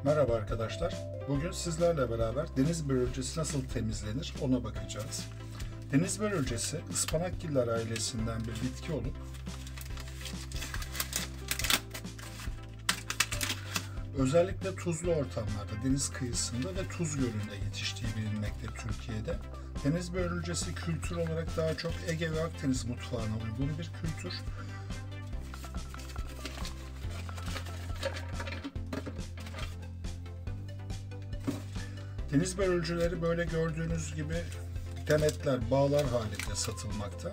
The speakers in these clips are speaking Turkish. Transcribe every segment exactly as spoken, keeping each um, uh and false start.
Merhaba arkadaşlar. Bugün sizlerle beraber deniz börülcesi nasıl temizlenir ona bakacağız. Deniz börülcesi ıspanakgiller ailesinden bir bitki olup özellikle tuzlu ortamlarda, deniz kıyısında ve tuz gölünde yetiştiği bilinmekte Türkiye'de. Deniz börülcesi kültür olarak daha çok Ege ve Akdeniz mutfağına uygun bir kültür. Deniz börülceleri böyle gördüğünüz gibi demetler, bağlar halinde satılmakta.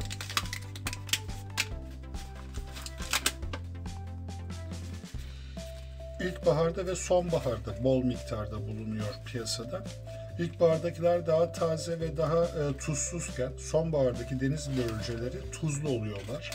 İlkbaharda ve sonbaharda bol miktarda bulunuyor piyasada. İlkbahardakiler daha taze ve daha e, tuzsuzken sonbahardaki deniz börülceleri tuzlu oluyorlar.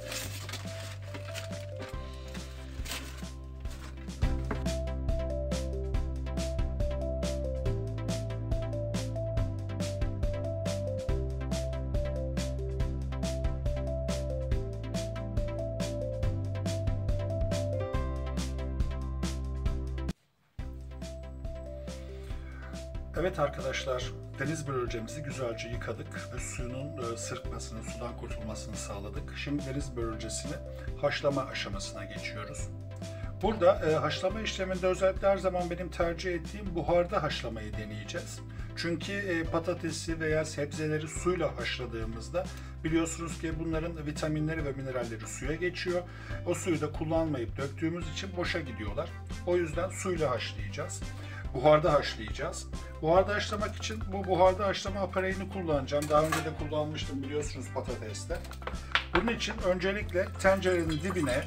Evet arkadaşlar, deniz börülcemizi güzelce yıkadık ve suyunun sırpmasını, sudan kurtulmasını sağladık. Şimdi deniz börülcesini haşlama aşamasına geçiyoruz. Burada e, haşlama işleminde özellikle her zaman benim tercih ettiğim buharda haşlamayı deneyeceğiz. Çünkü e, patatesi veya sebzeleri suyla haşladığımızda biliyorsunuz ki bunların vitaminleri ve mineralleri suya geçiyor. O suyu da kullanmayıp döktüğümüz için boşa gidiyorlar. O yüzden suyla haşlayacağız. Buharda haşlayacağız. Buharda haşlamak için bu buharda haşlama apareyini kullanacağım. Daha önce de kullanmıştım biliyorsunuz patateste. Bunun için öncelikle tencerenin dibine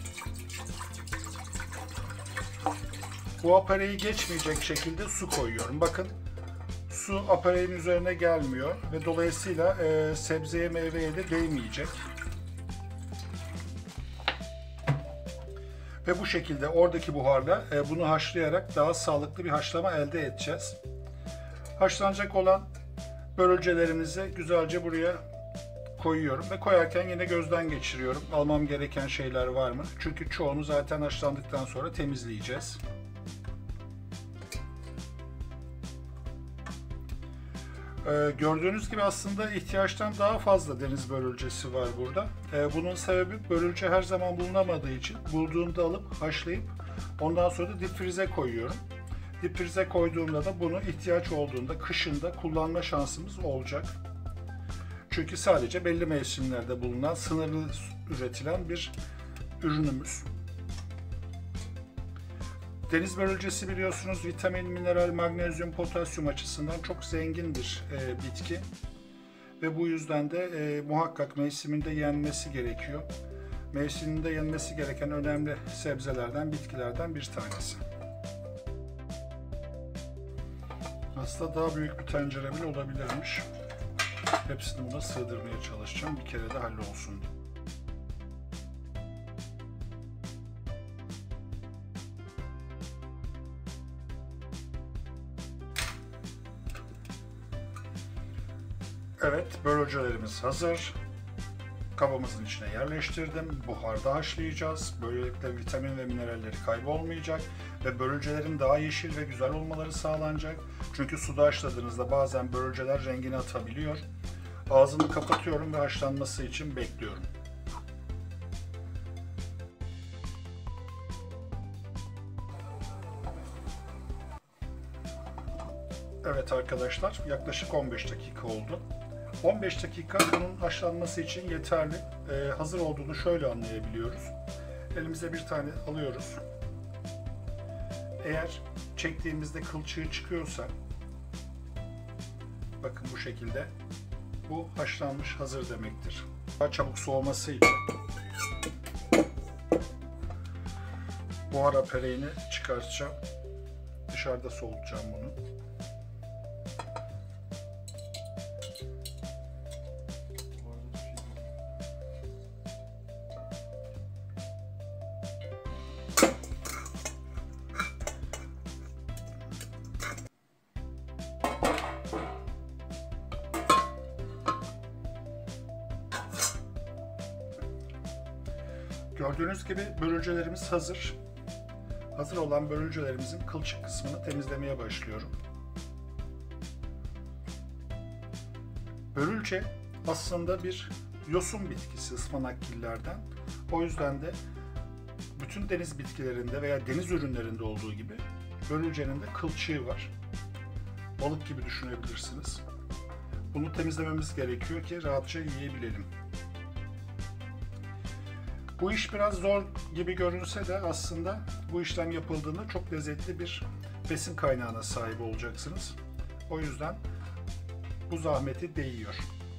bu apareyi geçmeyecek şekilde su koyuyorum. Bakın su apareyin üzerine gelmiyor ve dolayısıyla e, sebzeye meyveye de değmeyecek. Ve bu şekilde oradaki buharla e, bunu haşlayarak daha sağlıklı bir haşlama elde edeceğiz. Haşlanacak olan börülcelerimizi güzelce buraya koyuyorum ve koyarken yine gözden geçiriyorum. Almam gereken şeyler var mı? Çünkü çoğunu zaten haşlandıktan sonra temizleyeceğiz. Ee, gördüğünüz gibi aslında ihtiyaçtan daha fazla deniz börülcesi var burada. Ee, bunun sebebi börülce her zaman bulunamadığı için bulduğumda alıp haşlayıp ondan sonra da dipfrize koyuyorum. Dipfrize koyduğumda da bunu ihtiyaç olduğunda kışında kullanma şansımız olacak. Çünkü sadece belli mevsimlerde bulunan, sınırlı üretilen bir ürünümüz. Deniz börülcesi biliyorsunuz vitamin, mineral, magnezyum, potasyum açısından çok zengin bir e, bitki. Ve bu yüzden de e, muhakkak mevsiminde yenmesi gerekiyor. Mevsiminde yenmesi gereken önemli sebzelerden, bitkilerden bir tanesi. Aslında daha büyük bir tencere bile olabilirmiş. Hepsini buna sığdırmaya çalışacağım. Bir kere de hallolsun. Evet, börülcelerimiz hazır. Kabımızın içine yerleştirdim. Buharda haşlayacağız. Böylelikle vitamin ve mineralleri kaybolmayacak ve börülcelerin daha yeşil ve güzel olmaları sağlanacak. Çünkü suda haşladığınızda bazen börülceler rengini atabiliyor. Ağzını kapatıyorum ve haşlanması için bekliyorum. Evet arkadaşlar, yaklaşık on beş dakika oldu. on beş dakika bunun haşlanması için yeterli. Ee, hazır olduğunu şöyle anlayabiliyoruz. Elimize bir tane alıyoruz. Eğer çektiğimizde kılçığı çıkıyorsa, bakın bu şekilde, bu haşlanmış hazır demektir. Daha çabuk soğuması için buhar apareyini çıkartacağım. Dışarıda soğutacağım bunu. Gördüğünüz gibi börülcelerimiz hazır. Hazır olan börülcelerimizin kılçık kısmını temizlemeye başlıyorum. Börülce aslında bir yosun bitkisi ıspanakgillerden. O yüzden de bütün deniz bitkilerinde veya deniz ürünlerinde olduğu gibi börülcenin de kılçığı var. Balık gibi düşünebilirsiniz. Bunu temizlememiz gerekiyor ki rahatça yiyebilelim. Bu iş biraz zor gibi görünse de aslında bu işlem yapıldığında çok lezzetli bir besin kaynağına sahip olacaksınız. O yüzden bu zahmeti değiyor.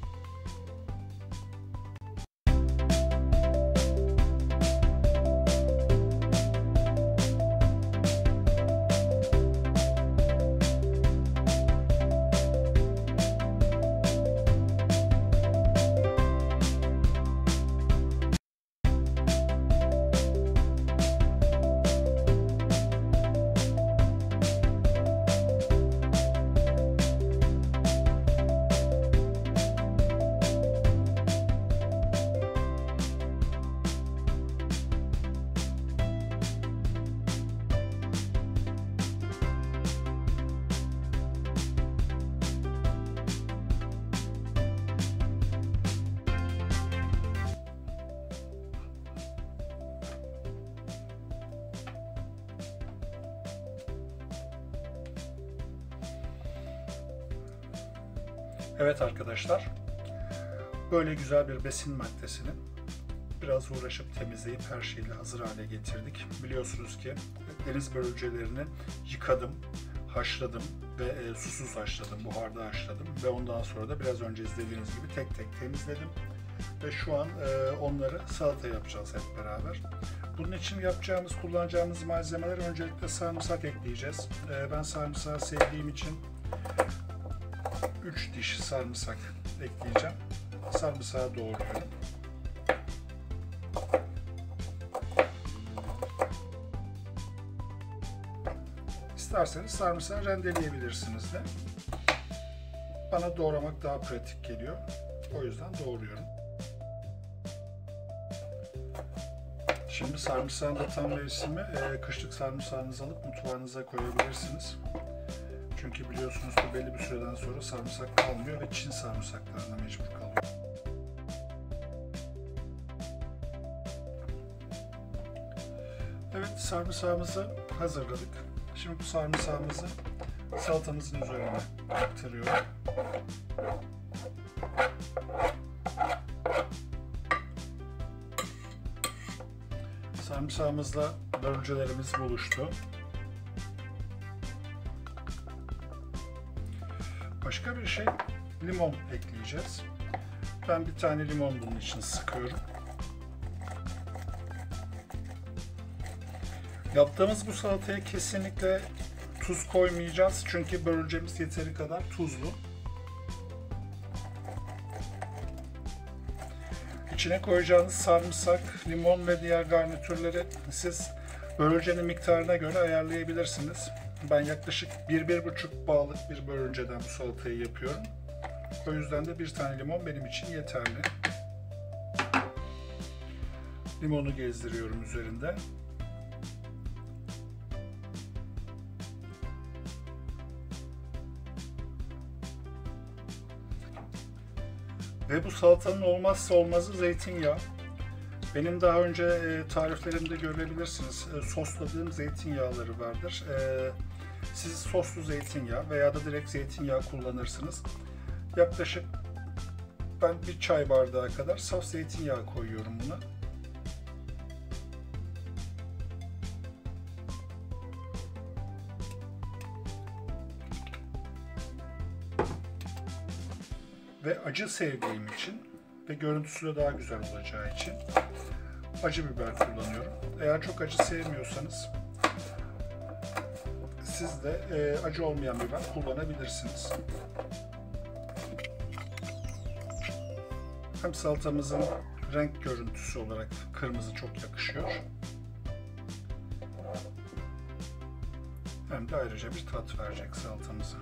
Evet arkadaşlar, böyle güzel bir besin maddesini biraz uğraşıp temizleyip her şeyle hazır hale getirdik. Biliyorsunuz ki deniz börülcelerini yıkadım, haşladım ve e, susuz haşladım, buharda haşladım ve ondan sonra da biraz önce izlediğiniz gibi tek tek temizledim. Ve şu an e, onları salata yapacağız hep beraber. Bunun için yapacağımız, kullanacağımız malzemeler öncelikle sarımsak ekleyeceğiz. E, ben sarımsağı sevdiğim için üç diş sarımsak ekleyeceğim. Sarımsağı doğruyorum. İsterseniz sarımsağı rendeleyebilirsiniz de. Bana doğramak daha pratik geliyor. O yüzden doğruyorum. Şimdi sarımsağın da tam mevsimi, e, kışlık sarımsağınızı alıp mutfağınıza koyabilirsiniz. Çünkü biliyorsunuz ki belli bir süreden sonra sarımsak kalmıyor ve Çin sarımsaklarına mecbur kalıyor. Evet, sarımsağımızı hazırladık. Şimdi bu sarımsağımızı salatamızın üzerine aktarıyorum. Sarımsağımızla börülcelerimiz buluştu. Başka bir şey, limon ekleyeceğiz. Ben bir tane limon bunun için sıkıyorum. Yaptığımız bu salataya kesinlikle tuz koymayacağız. Çünkü börülcemiz yeteri kadar tuzlu. İçine koyacağınız sarımsak, limon ve diğer garnitürleri siz börülcenin miktarına göre ayarlayabilirsiniz. Ben yaklaşık bir bir buçuk bağlık bir börülceden bu salatayı yapıyorum. O yüzden de bir tane limon benim için yeterli. Limonu gezdiriyorum üzerinde. Ve bu salatanın olmazsa olmazı zeytinyağı. Benim daha önce e, tariflerimde görebilirsiniz. E, sosladığım zeytinyağları vardır. E, siz soslu zeytinyağı veya da direkt zeytinyağı kullanırsınız. Yaklaşık ben bir çay bardağı kadar saf zeytinyağı koyuyorum buna. Ve acı sevdiğim için ve görüntüsü de daha güzel olacağı için acı biber kullanıyorum. Eğer çok acı sevmiyorsanız siz de e, acı olmayan biber kullanabilirsiniz. Hem salatamızın renk görüntüsü olarak kırmızı çok yakışıyor. Hem de ayrıca bir tat verecek salatamıza.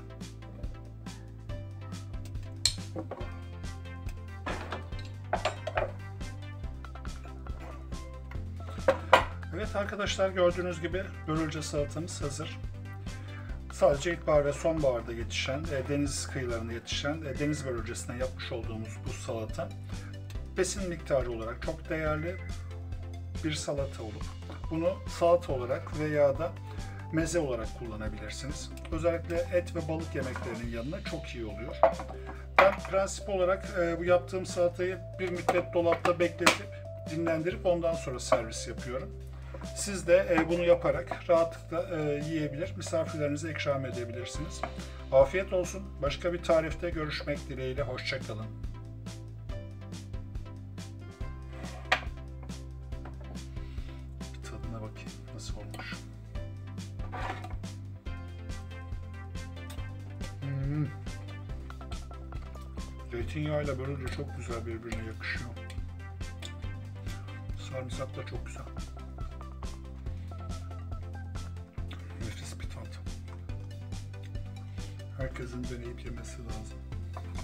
Evet arkadaşlar, gördüğünüz gibi börülce salatamız hazır. Sadece ilkbahar ve sonbaharda yetişen, e, deniz kıyılarında yetişen e, deniz börülcesinden yapmış olduğumuz bu salata besin miktarı olarak çok değerli bir salata olup bunu salata olarak veya da meze olarak kullanabilirsiniz. Özellikle et ve balık yemeklerinin yanına çok iyi oluyor. Ben prensip olarak e, bu yaptığım salatayı bir müddet dolapta bekletip dinlendirip ondan sonra servis yapıyorum. Siz de e, bunu yaparak rahatlıkla e, yiyebilir, misafirlerinize ikram edebilirsiniz. Afiyet olsun. Başka bir tarifte görüşmek dileğiyle. Hoşça kalın. Bir tadına bakayım nasıl olmuş. Hmm. Zeytinyağıyla börülce çok güzel birbirine yakışıyor. Sarımsak da çok güzel. Nefis bir tat. Herkesin deneyip yemesi lazım.